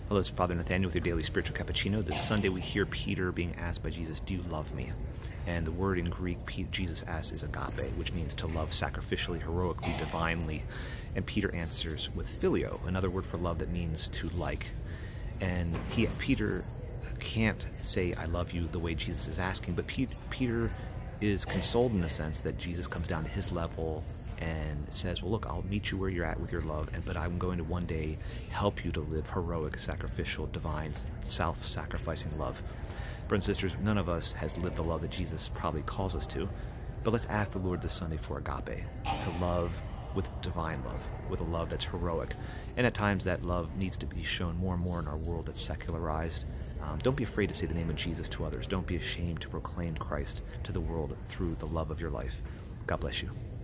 Hello, it's Father Nathaniel with your daily spiritual cappuccino. This Sunday we hear Peter being asked by Jesus, "Do you love me?" And the word in Greek Jesus asks is agape, which means to love sacrificially, heroically, divinely. And Peter answers with phileo, another word for love that means to like. And Peter can't say, "I love you," the way Jesus is asking, but Peter is consoled in the sense that Jesus comes down to his level and says, well, look, I'll meet you where you're at with your love, but I'm going to one day help you to live heroic, sacrificial, divine, self-sacrificing love. Brothers and sisters, none of us has lived the love that Jesus probably calls us to, but let's ask the Lord this Sunday for agape, to love with divine love, with a love that's heroic. And at times that love needs to be shown more and more in our world that's secularized. Don't be afraid to say the name of Jesus to others. Don't be ashamed to proclaim Christ to the world through the love of your life. God bless you.